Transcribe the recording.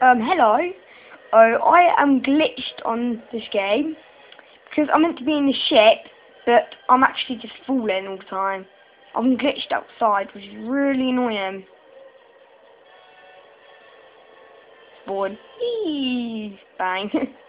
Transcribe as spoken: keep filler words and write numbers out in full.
Um, hello. Oh, I am glitched on this game because I'm meant to be in the ship, but I'm actually just falling all the time. I'm glitched outside, which is really annoying. Spawn. Eee, bang.